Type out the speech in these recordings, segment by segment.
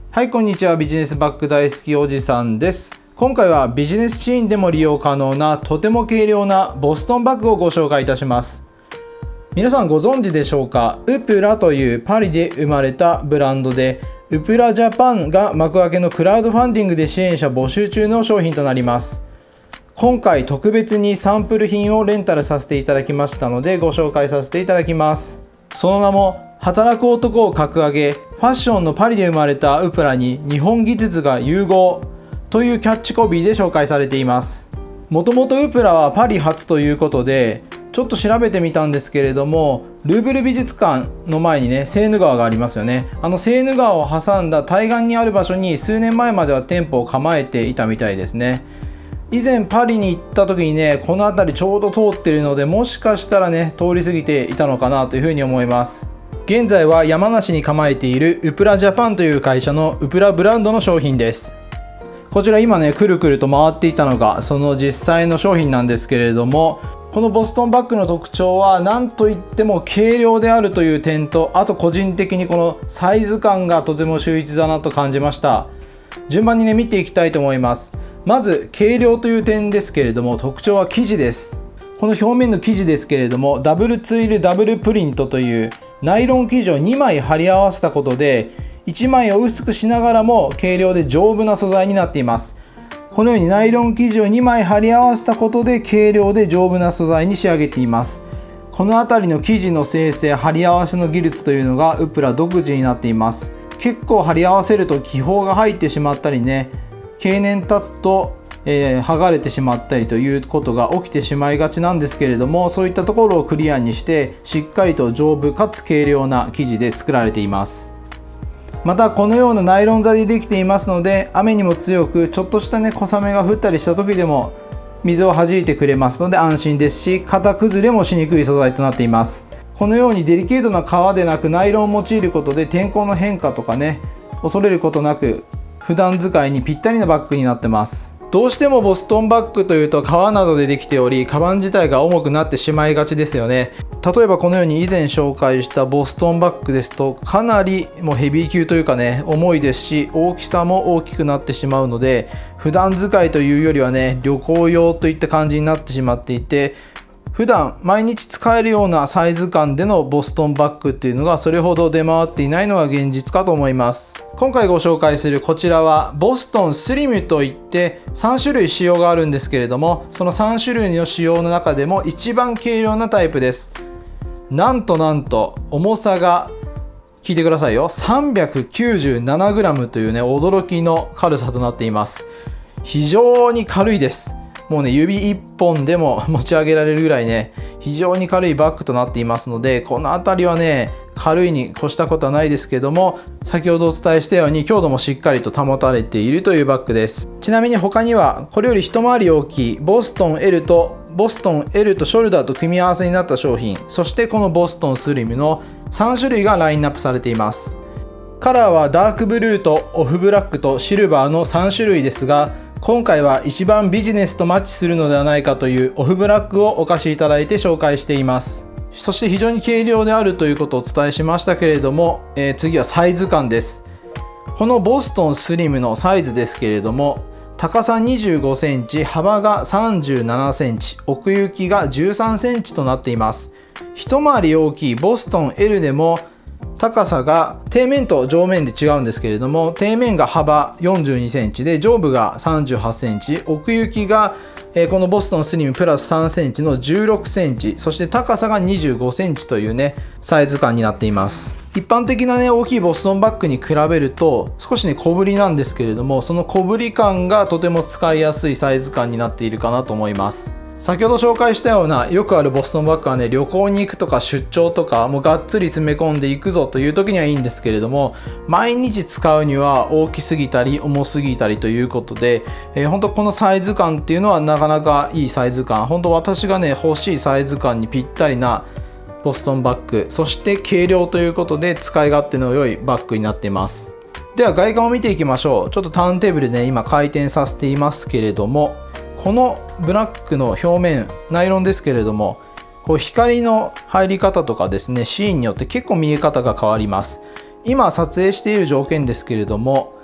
はい、こんにちは。ビジネスバッグ大好きおじさんです。今回はビジネスシーンでも利用可能なとても軽量なボストンバッグをご紹介いたします。皆さんご存知でしょうか？ウプラというパリで生まれたブランドで、ウプラジャパンが幕開けのクラウドファンディングで支援者募集中の商品となります。今回特別にサンプル品をレンタルさせていただきましたのでご紹介させていただきます。その名も働く男を格上げ、ファッションのパリで生まれたウプラに日本技術が融合というキャッチコピーで紹介されています。もともとウプラはパリ発ということで、ちょっと調べてみたんですけれども、ルーブル美術館の前にね、セーヌ川がありますよね。セーヌ川を挟んだ対岸にある場所に数年前までは店舗を構えていたみたいですね。以前パリに行った時にね、この辺りちょうど通っているので、もしかしたらね、通り過ぎていたのかなというふうに思います。現在は山梨に構えているウプラジャパンという会社のウプラブランドの商品です。こちら今ね、くるくると回っていたのがその実際の商品なんですけれども、このボストンバッグの特徴は何といっても軽量であるという点と、あと個人的にこのサイズ感がとても秀逸だなと感じました。順番にね、見ていきたいと思います。まず軽量という点ですけれども、特徴は生地です。この表面の生地ですけれども、ダブルツイルダブルプリントというナイロン生地を2枚貼り合わせたことで、1枚を薄くしながらも軽量で丈夫な素材になっています。このようにナイロン生地を2枚貼り合わせたことで軽量で丈夫な素材に仕上げています。この辺りの生地の生成、貼り合わせの技術というのがウプラ独自になっています。結構貼り合わせると気泡が入ってしまったりね、経年経つと剥がれてしまったりということが起きてしまいがちなんですけれども、そういったところをクリアにしてしっかりと丈夫かつ軽量な生地で作られています。またこのようなナイロン材でできていますので、雨にも強く、ちょっとしたね、小雨が降ったりした時でも水を弾いてくれますので安心ですし、型崩れもしにくい素材となっています。このようにデリケートな革でなくナイロンを用いることで、天候の変化とかね、恐れることなく普段使いにぴったりなバッグになってます。どうしてもボストンバッグというと革などでできており、カバン自体が重くなってしまいがちですよね。例えばこのように以前紹介したボストンバッグですと、かなりもうヘビー級というかね、重いですし、大きさも大きくなってしまうので、普段使いというよりはね、旅行用といった感じになってしまっていて、普段毎日使えるようなサイズ感でのボストンバッグっていうのがそれほど出回っていないのが現実かと思います。今回ご紹介するこちらはボストンスリムといって3種類仕様があるんですけれども、その3種類の仕様の中でも一番軽量なタイプです。なんと重さが、聞いてくださいよ、397g というね、驚きの軽さとなっています。非常に軽いです。もうね、指1本でも持ち上げられるぐらいね、非常に軽いバッグとなっていますので、この辺りはね、軽いに越したことはないですけども、先ほどお伝えしたように強度もしっかりと保たれているというバッグです。ちなみに他にはこれより一回り大きいボストン L とショルダーと組み合わせになった商品、そしてこのボストンスリムの3種類がラインナップされています。カラーはダークブルーとオフブラックとシルバーの3種類ですが、今回は一番ビジネスとマッチするのではないかというオフブラックをお貸しいただいて紹介しています。そして非常に軽量であるということをお伝えしましたけれども、次はサイズ感です。このボストンスリムのサイズですけれども、高さ25センチ、幅が37センチ、奥行きが13センチとなっています。一回り大きいボストン L でも高さが底面と上面で違うんですけれども、底面が幅42センチで上部が38センチ、奥行きがこのボストンスリムプラス3センチの16センチ、そして高さが25センチというね、サイズ感になっています。一般的なね、大きいボストンバッグに比べると少しね、小ぶりなんですけれども、その小ぶり感がとても使いやすいサイズ感になっているかなと思います。先ほど紹介したようなよくあるボストンバッグはね、旅行に行くとか出張とかもうがっつり詰め込んでいくぞという時にはいいんですけれども、毎日使うには大きすぎたり重すぎたりということで、本当このサイズ感っていうのはなかなかいいサイズ感、本当私がね、欲しいサイズ感にぴったりなボストンバッグ、そして軽量ということで使い勝手の良いバッグになっています。では外観を見ていきましょう。ちょっとターンテーブルでね、今回転させていますけれども、このブラックの表面ナイロンですけれども、こう光の入り方とかですね、シーンによって結構見え方が変わります。今撮影している条件ですけれども、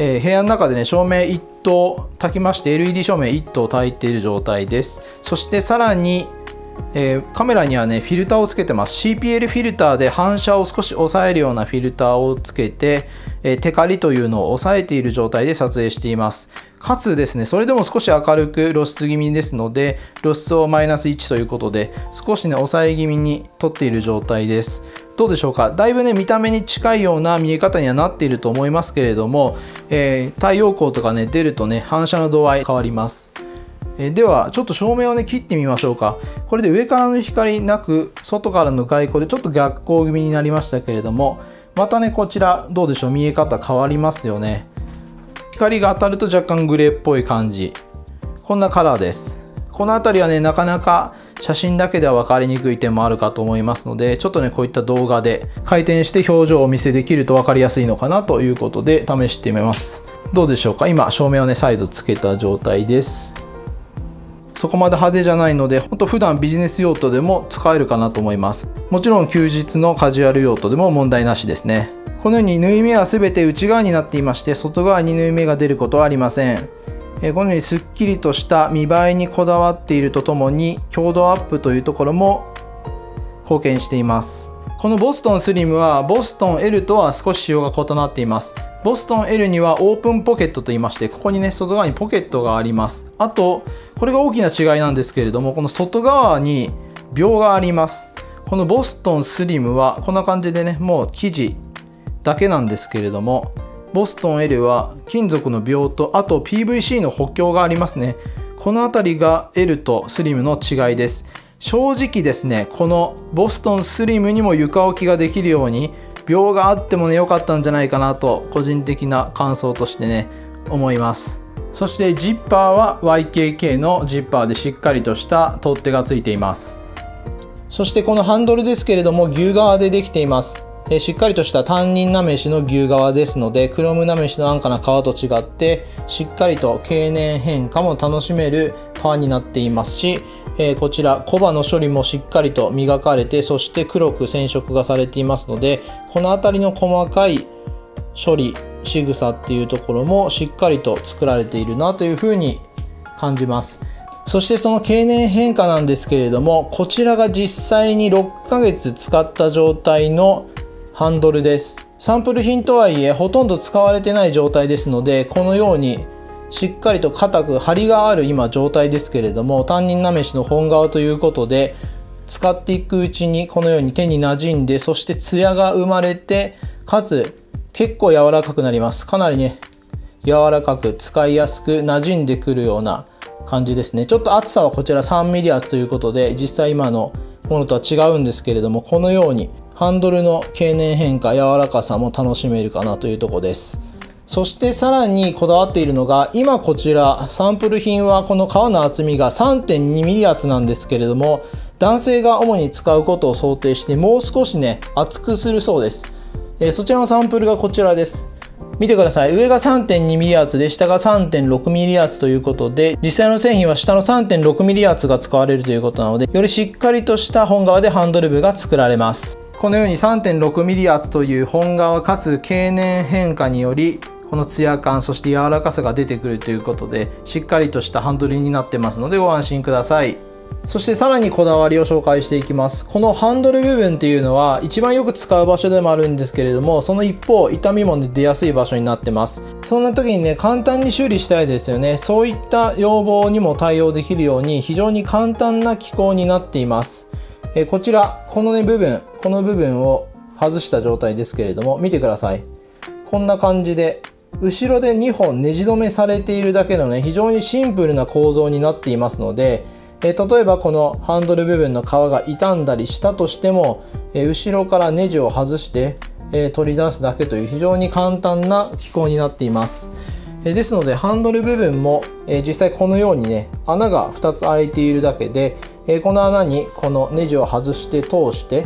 部屋の中でね照明1灯焚きまして LED 照明1灯焚いている状態です。そしてさらに、カメラにはねフィルターをつけてます。 CPL フィルターで反射を少し抑えるようなフィルターをつけて、テカリというのを抑えている状態で撮影しています。かつですね、それでも少し明るく露出気味ですので、露出をマイナス1ということで、少しね、抑え気味に撮っている状態です。どうでしょうか。だいぶね、見た目に近いような見え方にはなっていると思いますけれども、太陽光とかね、出るとね、反射の度合い変わります。では、ちょっと照明をね、切ってみましょうか。これで上からの光なく、外からの外光でちょっと逆光気味になりましたけれども、またね、こちら、どうでしょう、見え方変わりますよね。光が当たると若干グレーっぽい感じ。こんなカラーです。この辺りはね、なかなか写真だけでは分かりにくい点もあるかと思いますので、ちょっとね、こういった動画で回転して表情をお見せできると分かりやすいのかなということで試してみます。どうでしょうか。今、照明をね、再度つけた状態です。そこまで派手じゃないので、本当普段ビジネス用途でも使えるかなと思います。もちろん休日のカジュアル用途でも問題なしですね。このように縫い目は全て内側になっていまして、外側に縫い目が出ることはありません。このようにすっきりとした見栄えにこだわっているとともに、強度アップというところも貢献しています。このボストンスリムはボストン L とは少し仕様が異なっています。ボストン L にはオープンポケットといいまして、ここにね、外側にポケットがあります。あと、これが大きな違いなんですけれども、この外側に鋲があります。このボストンスリムはこんな感じでね、もう生地だけなんですけれども、ボストン L は金属の鋲と、あと PVC の補強がありますね。この辺りが L とスリムの違いです。正直ですね、このボストンスリムにも床置きができるように鋲があってもね、良かったんじゃないかなと個人的な感想としてね、思います。そしてジッパーは YKK のジッパーでしっかりとした取っ手がついています。そしてこのハンドルですけれども、牛革でできています。しっかりとしたタンニンなめしの牛革ですので、クロムなめしの安価な革と違ってしっかりと経年変化も楽しめる革になっていますし、こちらコバの処理もしっかりと磨かれて、そして黒く染色がされていますので、この辺りの細かい処理仕草っていうところもしっかりと作られているなというふうに感じます。そしてその経年変化なんですけれども、こちらが実際に6ヶ月使った状態のハンドルです。サンプル品とはいえほとんど使われてない状態ですので、このようにしっかりと硬く張りがある今状態ですけれども、タンニンなめしの本革ということで使っていくうちにこのように手に馴染んで、そしてツヤが生まれて、かつ結構柔らかくなります。かなりね、柔らかく使いやすく馴染んでくるような感じですね。ちょっと厚さはこちら 3mm 厚ということで、実際今のものとは違うんですけれども、このようにハンドルの経年変化、柔らかさも楽しめるかなというところです。そしてさらにこだわっているのが、今こちらサンプル品はこの革の厚みが 3.2mm 厚なんですけれども、男性が主に使うことを想定してもう少しね、厚くするそうです。そちらのサンプルがこちらです。見てください。上が 3.2mm 厚で下が 3.6mm 厚ということで、実際の製品は下の 3.6mm 厚が使われるということなので、よりしっかりとした本革でハンドル部が作られます。このように 3.6mm 厚という本革かつ経年変化により、このツヤ感、そして柔らかさが出てくるということで、しっかりとしたハンドルになってますのでご安心ください。そしてさらにこだわりを紹介していきます。このハンドル部分っていうのは一番よく使う場所でもあるんですけれども、その一方傷みも出やすい場所になってます。そんな時にね、簡単に修理したいですよね。そういった要望にも対応できるように非常に簡単な機構になっています。こちらこの部分を外した状態ですけれども、見てください。こんな感じで後ろで2本ネジ止めされているだけのね、非常にシンプルな構造になっていますので、例えばこのハンドル部分の皮が傷んだりしたとしても、後ろからネジを外して取り出すだけという非常に簡単な機構になっています。ですのでハンドル部分も実際このようにね、穴が2つ開いているだけで、この穴にこのネジを外して通して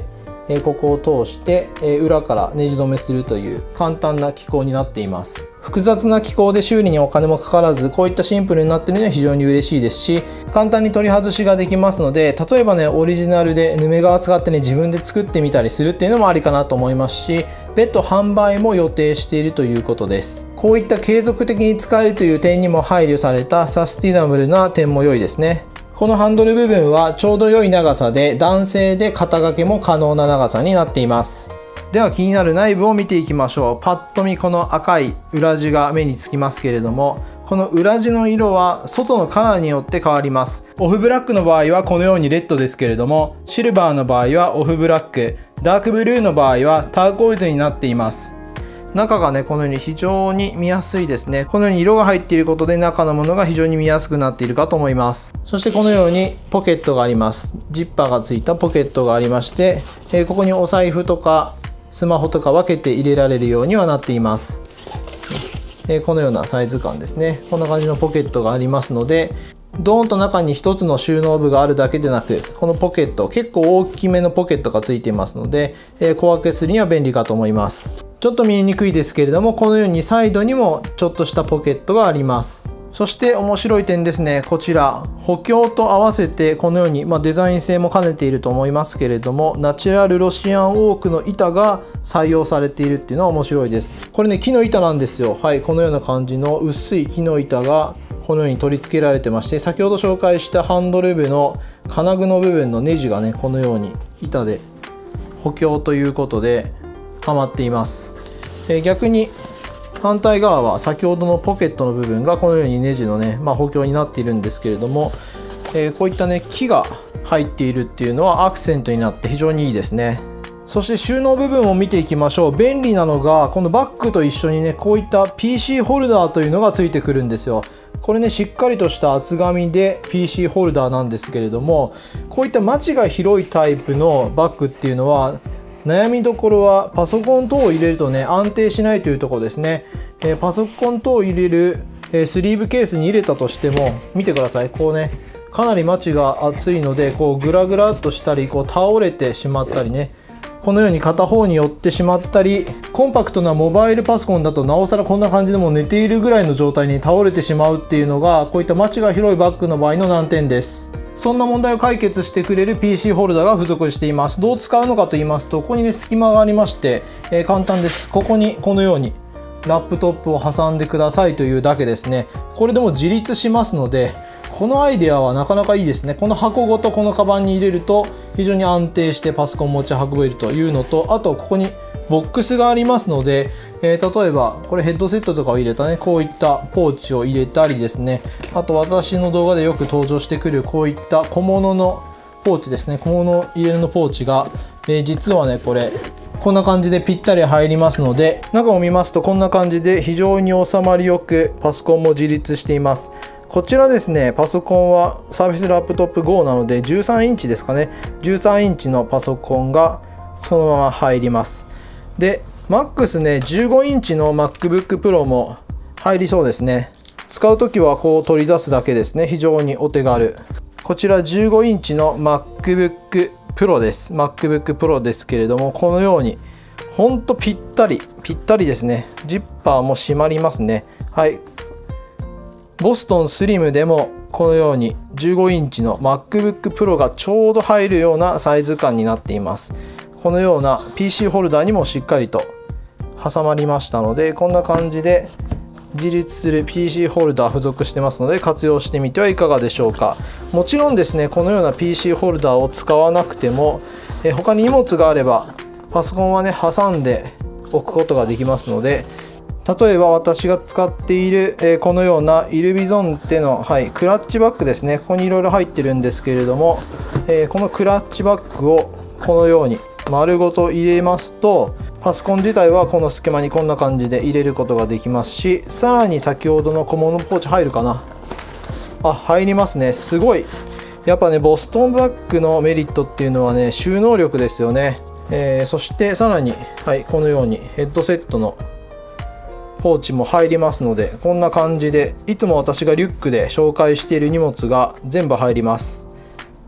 ここを通して裏からネジ止めするという簡単な機構になっています。複雑な機構で修理にお金もかからず、こういったシンプルになっているのは非常に嬉しいですし、簡単に取り外しができますので、例えばねオリジナルでヌメ革使ってね自分で作ってみたりするっていうのもありかなと思いますし、別途販売も予定しているということです。こういった継続的に使えるという点にも配慮されたサスティナブルな点も良いですね。このハンドル部分はちょうど良い長さで、男性で肩掛けも可能な長さになっています。では気になる内部を見ていきましょう。パッと見この赤い裏地が目につきますけれども、この裏地の色は外のカラーによって変わります。オフブラックの場合はこのようにレッドですけれども、シルバーの場合はオフブラック、ダークブルーの場合はターコイズになっています。中がねこのように非常に見やすいですね。このように色が入っていることで中のものが非常に見やすくなっているかと思います。そしてこのようにポケットがあります。ジッパーがついたポケットがありまして、ここにお財布とかスマホとか分けて入れられるようにはなっています。このようなサイズ感ですね。こんな感じのポケットがありますので、ドーンと中に1つの収納部があるだけでなく、このポケット結構大きめのポケットがついていますので、小分けするには便利かと思います。ちょっと見えにくいですけれども、このようにサイドにもちょっとしたポケットがあります。そして面白い点ですね、こちら補強と合わせてこのように、デザイン性も兼ねていると思いますけれども、ナチュラルロシアンオークの板が採用されているっていうのは面白いです。これね木の板なんですよ。はい、このような感じの薄い木の板がこのように取り付けられてまして、先ほど紹介したハンドル部の金具の部分のネジがねこのように板で補強ということではまっています。逆に反対側は先ほどのポケットの部分がこのようにネジのね、補強になっているんですけれども、こういったね木が入っているっていうのはアクセントになって非常にいいですね。そして収納部分を見ていきましょう。便利なのがこのバッグと一緒にねこういった PC ホルダーというのがついてくるんですよ。これねしっかりとした厚紙で PC ホルダーなんですけれども、こういったマチが広いタイプのバッグっていうのは悩みどころはパソコン等を入れるとね安定しないというところですね。パソコン等を入れるスリーブケースに入れたとしても見てください、こうねかなりマチが厚いのでこうグラグラっとしたりこう倒れてしまったりね、このように片方に寄ってしまったり、コンパクトなモバイルパソコンだとなおさらこんな感じでもう寝ているぐらいの状態に倒れてしまうっていうのがこういったマチが広いバッグの場合の難点です。そんな問題を解決してくれる PC ホルダーが付属しています。どう使うのかと言いますと、ここにね隙間がありまして、簡単です。ここにこのようにラップトップを挟んでくださいというだけですね。これでも自立しますので、このアイデアはなかなかいいですね。この箱ごとこのカバンに入れると非常に安定してパソコン持ち運べるというのと、あとここにボックスがありますので、例えばこれヘッドセットとかを入れたねこういったポーチを入れたりですね、あと私の動画でよく登場してくるこういった小物のポーチですね、小物入れのポーチが、実はねこんな感じでぴったり入りますので、中を見ますとこんな感じで非常に収まりよくパソコンも自立しています。こちらですね、パソコンはサーフェスラップトップ Go なので13インチですかね、13インチのパソコンがそのまま入ります。でMAX ね15インチの MacBook Pro も入りそうですね。使う時はこう取り出すだけですね。非常にお手軽。こちら15インチの MacBook Pro です。 MacBook Pro ですけれども、このようにほんとぴったりですね。ジッパーも閉まりますね。はい、ボストンスリムでもこのように15インチの MacBook Pro がちょうど入るようなサイズ感になっています。このような PC ホルダーにもしっかりと挟まりましたので、こんな感じで自立する PC ホルダー付属してますので活用してみてはいかがでしょうか。もちろんですねこのような PC ホルダーを使わなくても他に荷物があればパソコンはね挟んでおくことができますので、例えば私が使っているこのようなイルビゾンテの、クラッチバッグですね。ここにいろいろ入ってるんですけれども、このクラッチバッグをこのように丸ごと入れますと、パソコン自体はこの隙間にこんな感じで入れることができますし、さらに先ほどの小物ポーチ入るかな、入りますね。すごいやっぱねボストンバッグのメリットっていうのはね収納力ですよね。そしてさらに、このようにヘッドセットのポーチも入りますので、こんな感じでいつも私がリュックで紹介している荷物が全部入ります。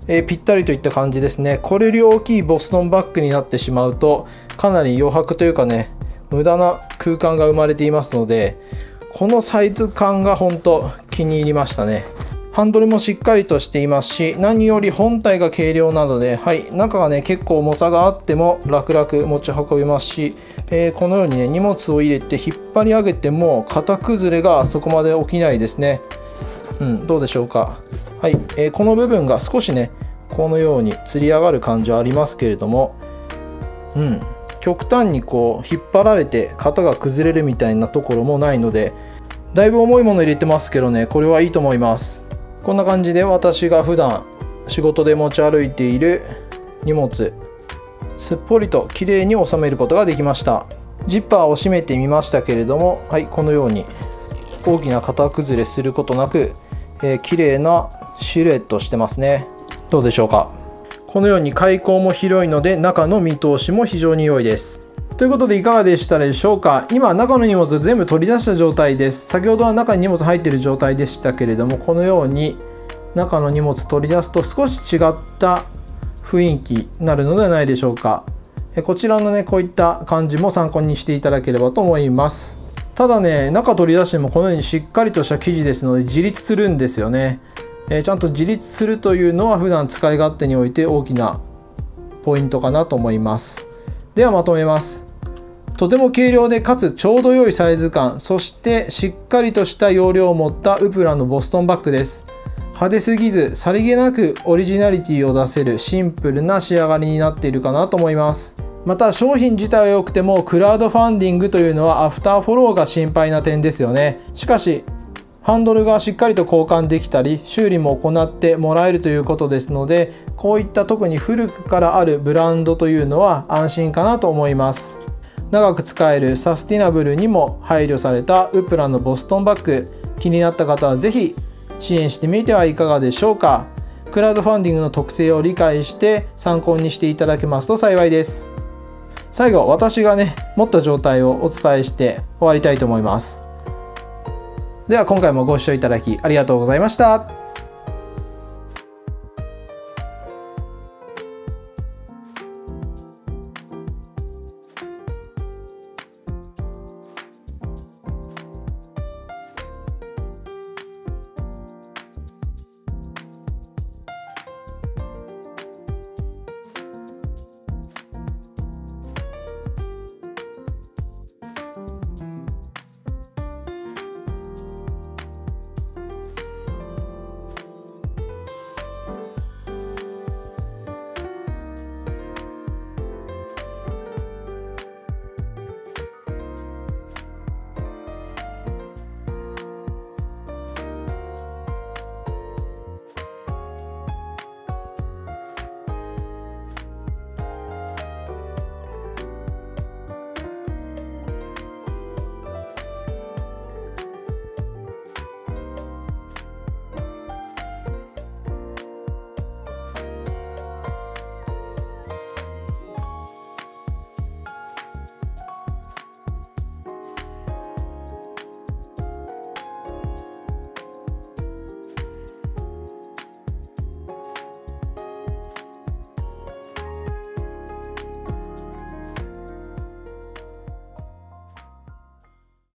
ぴったりといった感じですね。これより大きいボストンバッグになってしまうとかなり余白というかね、無駄な空間が生まれていますので、このサイズ感が本当気に入りましたね。ハンドルもしっかりとしていますし、何より本体が軽量なので、中がね結構重さがあっても楽々持ち運べますし、このようにね荷物を入れて引っ張り上げても型崩れがそこまで起きないですね。どうでしょうか。この部分が少しねこのようにつり上がる感じはありますけれども、極端にこう引っ張られて型が崩れるみたいなところもないので、だいぶ重いもの入れてますけどね、これはいいと思います。こんな感じで私が普段仕事で持ち歩いている荷物、すっぽりときれいに収めることができました。ジッパーを閉めてみましたけれども、このように大きな型崩れすることなく、きれいなシルエットしてますね。どうでしょうか。このように開口も広いので中の見通しも非常に良いです。ということでいかがでしたでしょうか。今中の荷物全部取り出した状態です。先ほどは中に荷物入っている状態でしたけれども、このように中の荷物取り出すと少し違った雰囲気になるのではないでしょうか。こちらのねこういった感じも参考にしていただければと思います。ただね、中取り出してもこのようにしっかりとした生地ですので自立するんですよね。ちゃんと自立するというのは普段使い勝手において大きなポイントかなと思います。ではまとめます。とても軽量でかつちょうど良いサイズ感、そしてしっかりとした容量を持ったウプラのボストンバッグです。派手すぎずさりげなくオリジナリティを出せるシンプルな仕上がりになっているかなと思います。また商品自体は良くてもクラウドファンディングというのはアフターフォローが心配な点ですよね。しかしハンドルがしっかりと交換できたり修理も行ってもらえるということですので、こういった特に古くからあるブランドというのは安心かなと思います。長く使えるサスティナブルにも配慮されたウプラのボストンバッグ、気になった方はぜひ支援してみてはいかがでしょうか。クラウドファンディングの特性を理解して参考にしていただけますと幸いです。最後、私がね持った状態をお伝えして終わりたいと思います。では今回もご視聴いただきありがとうございました。